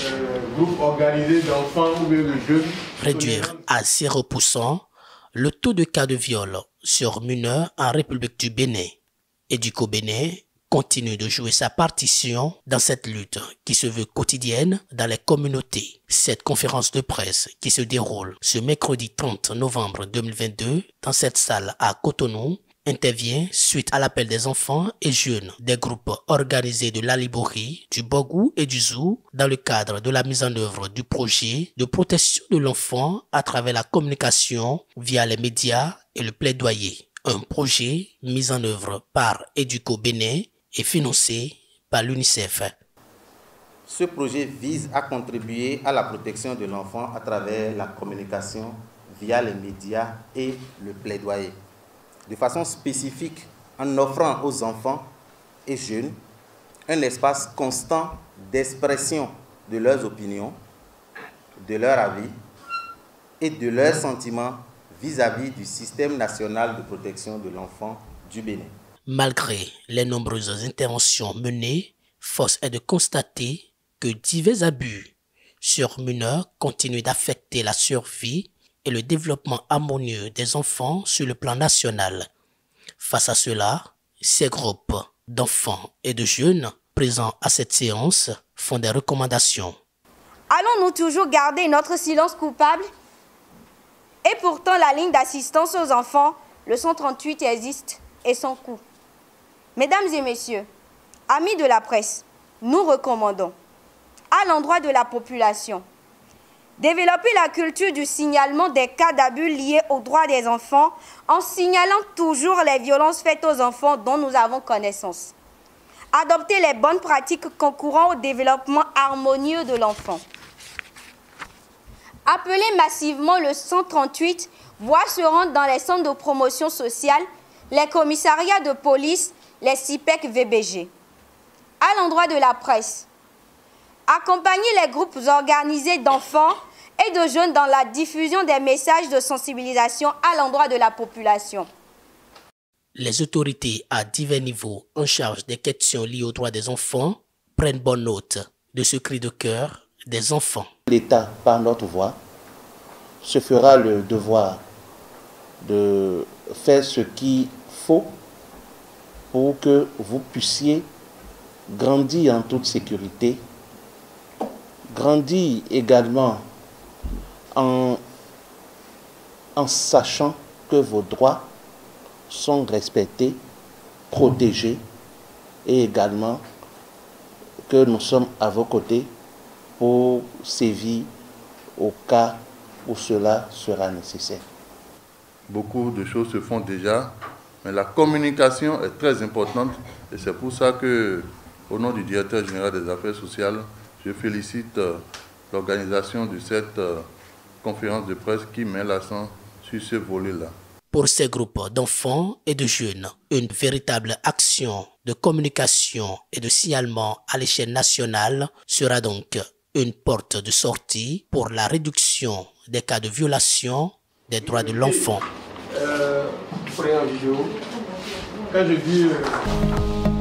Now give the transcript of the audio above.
groupes organisés d'enfants ou bien de jeunes. Réduire à 0% le taux de cas de viol sur mineurs en République du Bénin. Éduco Bénin continue de jouer sa partition dans cette lutte qui se veut quotidienne dans les communautés. Cette conférence de presse qui se déroule ce mercredi 30 novembre 2022 dans cette salle à Cotonou intervient suite à l'appel des enfants et jeunes des groupes organisés de l'Alibori, du Bogou et du Zou dans le cadre de la mise en œuvre du projet de protection de l'enfant à travers la communication via les médias et le plaidoyer. Un projet mis en œuvre par Éduco Bénin et financé par l'UNICEF. Ce projet vise à contribuer à la protection de l'enfant à travers la communication via les médias et le plaidoyer. De façon spécifique, en offrant aux enfants et jeunes un espace constant d'expression de leurs opinions, de leurs avis et de leurs sentiments vis-à-vis du système national de protection de l'enfant du Bénin. Malgré les nombreuses interventions menées, force est de constater que divers abus sur mineurs continuent d'affecter la survie et le développement harmonieux des enfants sur le plan national. Face à cela, ces groupes d'enfants et de jeunes présents à cette séance font des recommandations. Allons-nous toujours garder notre silence coupable? Et pourtant, la ligne d'assistance aux enfants, le 138, existe et sans coût. Mesdames et messieurs, amis de la presse, nous recommandons, à l'endroit de la population, développer la culture du signalement des cas d'abus liés aux droits des enfants en signalant toujours les violences faites aux enfants dont nous avons connaissance. Adopter les bonnes pratiques concourant au développement harmonieux de l'enfant. Appeler massivement le 138, voire se rendre dans les centres de promotion sociale, les commissariats de police, les CIPEC VBG. À l'endroit de la presse, accompagner les groupes organisés d'enfants et de jeunes dans la diffusion des messages de sensibilisation à l'endroit de la population. Les autorités à divers niveaux en charge des questions liées aux droits des enfants prennent bonne note de ce cri de cœur des enfants. L'État, par notre voix, se fera le devoir de faire ce qu'il faut pour que vous puissiez grandir en toute sécurité, grandir également en sachant que vos droits sont respectés, protégés et également que nous sommes à vos côtés pour sévir au cas où cela sera nécessaire. Beaucoup de choses se font déjà, mais la communication est très importante et c'est pour ça que, au nom du directeur général des affaires sociales, je félicite l'organisation de cette conférence de presse qui met l'accent sur ce volet-là. Pour ces groupes d'enfants et de jeunes, une véritable action de communication et de signalement à l'échelle nationale sera donc une porte de sortie pour la réduction des cas de violation des droits de l'enfant. Prenez en vidéo. Quand je dis